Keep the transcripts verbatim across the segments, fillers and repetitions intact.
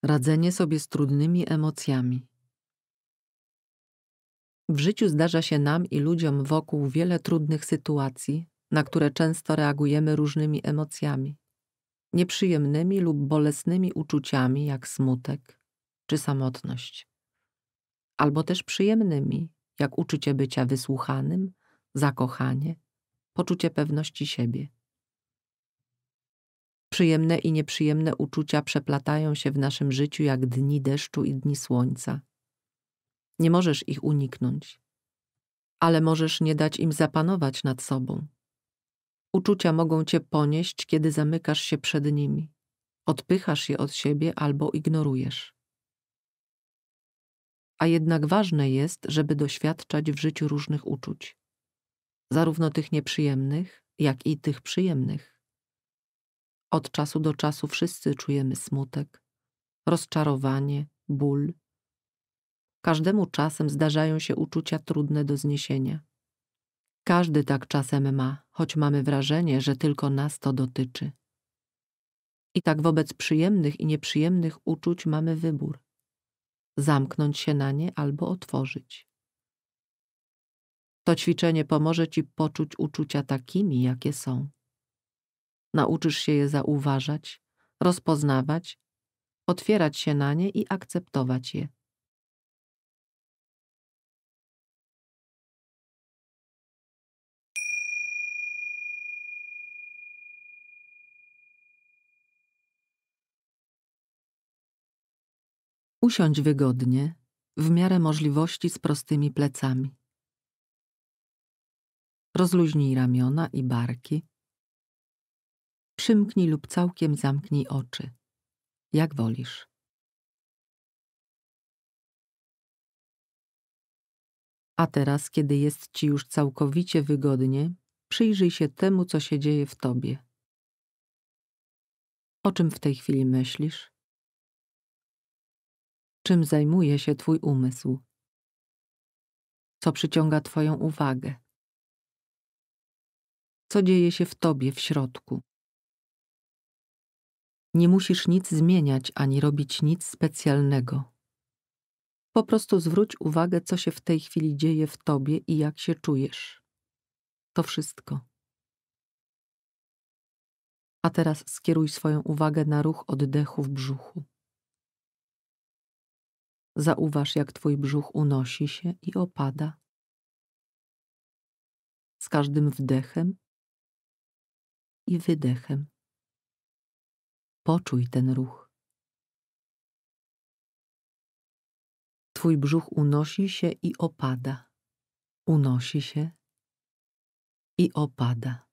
Radzenie sobie z trudnymi emocjami. W życiu zdarza się nam i ludziom wokół wiele trudnych sytuacji, na które często reagujemy różnymi emocjami. Nieprzyjemnymi lub bolesnymi uczuciami, jak smutek czy samotność. Albo też przyjemnymi, jak uczucie bycia wysłuchanym, zakochanie, poczucie pewności siebie. Przyjemne i nieprzyjemne uczucia przeplatają się w naszym życiu jak dni deszczu i dni słońca. Nie możesz ich uniknąć, ale możesz nie dać im zapanować nad sobą. Uczucia mogą cię ponieść, kiedy zamykasz się przed nimi, odpychasz je od siebie albo ignorujesz. A jednak ważne jest, żeby doświadczać w życiu różnych uczuć, zarówno tych nieprzyjemnych, jak i tych przyjemnych. Od czasu do czasu wszyscy czujemy smutek, rozczarowanie, ból. Każdemu czasem zdarzają się uczucia trudne do zniesienia. Każdy tak czasem ma, choć mamy wrażenie, że tylko nas to dotyczy. I tak wobec przyjemnych i nieprzyjemnych uczuć mamy wybór. Zamknąć się na nie albo otworzyć. To ćwiczenie pomoże ci poczuć uczucia takimi, jakie są. Nauczysz się je zauważać, rozpoznawać, otwierać się na nie i akceptować je. Usiądź wygodnie, w miarę możliwości z prostymi plecami. Rozluźnij ramiona i barki. Przymknij lub całkiem zamknij oczy, jak wolisz. A teraz, kiedy jest ci już całkowicie wygodnie, przyjrzyj się temu, co się dzieje w tobie. O czym w tej chwili myślisz? Czym zajmuje się twój umysł? Co przyciąga twoją uwagę? Co dzieje się w tobie w środku? Nie musisz nic zmieniać ani robić nic specjalnego. Po prostu zwróć uwagę, co się w tej chwili dzieje w tobie i jak się czujesz. To wszystko. A teraz skieruj swoją uwagę na ruch oddechu w brzuchu. Zauważ, jak twój brzuch unosi się i opada. Z każdym wdechem i wydechem. Poczuj ten ruch. Twój brzuch unosi się i opada. Unosi się i opada.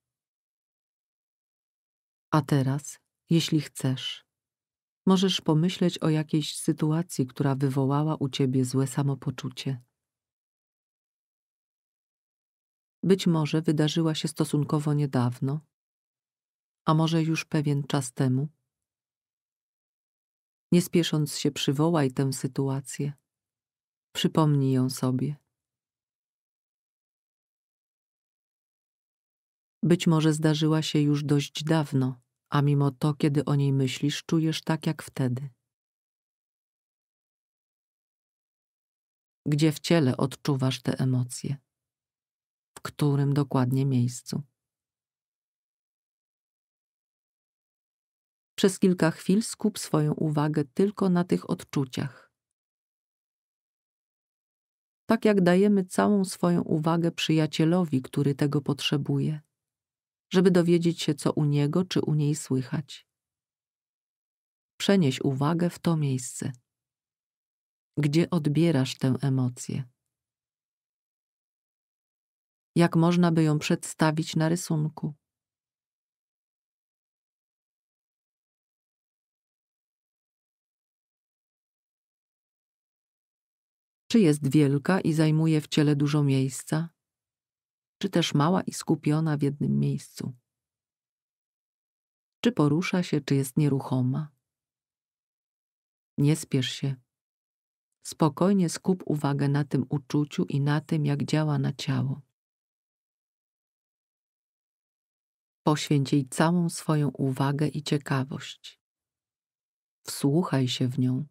A teraz, jeśli chcesz, możesz pomyśleć o jakiejś sytuacji, która wywołała u ciebie złe samopoczucie. Być może wydarzyła się stosunkowo niedawno, a może już pewien czas temu. Nie spiesząc się, przywołaj tę sytuację. Przypomnij ją sobie. Być może zdarzyła się już dość dawno, a mimo to, kiedy o niej myślisz, czujesz tak jak wtedy. Gdzie w ciele odczuwasz te emocje? W którym dokładnie miejscu? Przez kilka chwil skup swoją uwagę tylko na tych odczuciach. Tak jak dajemy całą swoją uwagę przyjacielowi, który tego potrzebuje, żeby dowiedzieć się, co u niego czy u niej słychać. Przenieś uwagę w to miejsce. Gdzie odbierasz tę emocję? Jak można by ją przedstawić na rysunku? Czy jest wielka i zajmuje w ciele dużo miejsca? Czy też mała i skupiona w jednym miejscu? Czy porusza się, czy jest nieruchoma? Nie spiesz się. Spokojnie skup uwagę na tym uczuciu i na tym, jak działa na ciało. Poświęć jej całą swoją uwagę i ciekawość. Wsłuchaj się w nią.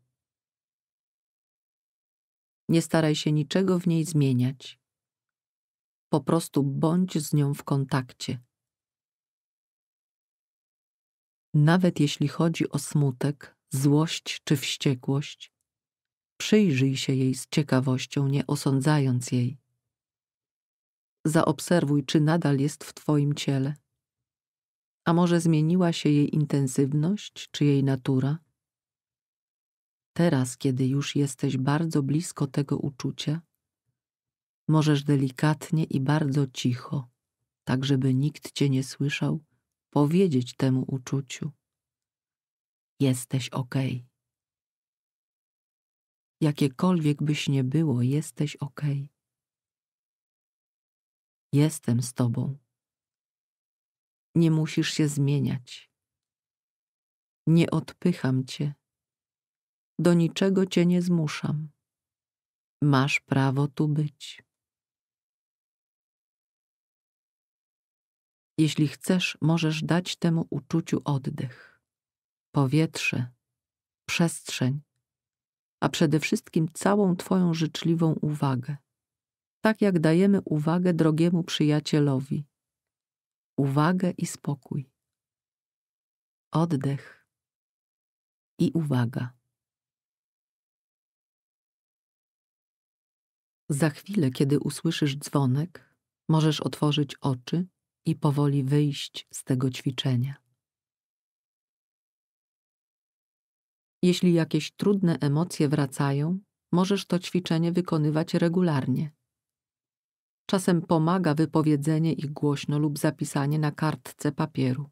Nie staraj się niczego w niej zmieniać. Po prostu bądź z nią w kontakcie. Nawet jeśli chodzi o smutek, złość czy wściekłość, przyjrzyj się jej z ciekawością, nie osądzając jej. Zaobserwuj, czy nadal jest w twoim ciele. A może zmieniła się jej intensywność czy jej natura? Teraz, kiedy już jesteś bardzo blisko tego uczucia, możesz delikatnie i bardzo cicho, tak żeby nikt cię nie słyszał, powiedzieć temu uczuciu: jesteś okej. Jakiekolwiek byś nie było, jesteś okej. Jestem z tobą. Nie musisz się zmieniać. Nie odpycham cię. Do niczego cię nie zmuszam. Masz prawo tu być. Jeśli chcesz, możesz dać temu uczuciu oddech, powietrze, przestrzeń, a przede wszystkim całą twoją życzliwą uwagę. Tak jak dajemy uwagę drogiemu przyjacielowi. Uwagę i spokój. Oddech i uwaga. Za chwilę, kiedy usłyszysz dzwonek, możesz otworzyć oczy i powoli wyjść z tego ćwiczenia. Jeśli jakieś trudne emocje wracają, możesz to ćwiczenie wykonywać regularnie. Czasem pomaga wypowiedzenie ich głośno lub zapisanie na kartce papieru.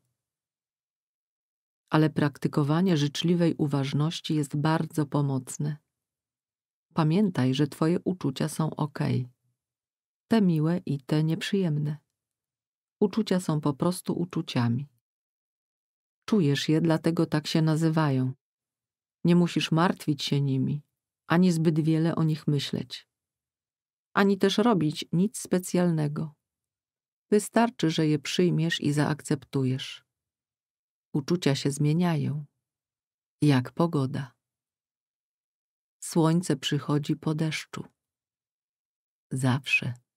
Ale praktykowanie życzliwej uważności jest bardzo pomocne. Pamiętaj, że twoje uczucia są okej. Te miłe i te nieprzyjemne. Uczucia są po prostu uczuciami. Czujesz je, dlatego tak się nazywają. Nie musisz martwić się nimi, ani zbyt wiele o nich myśleć. Ani też robić nic specjalnego. Wystarczy, że je przyjmiesz i zaakceptujesz. Uczucia się zmieniają, jak pogoda. Słońce przychodzi po deszczu. Zawsze.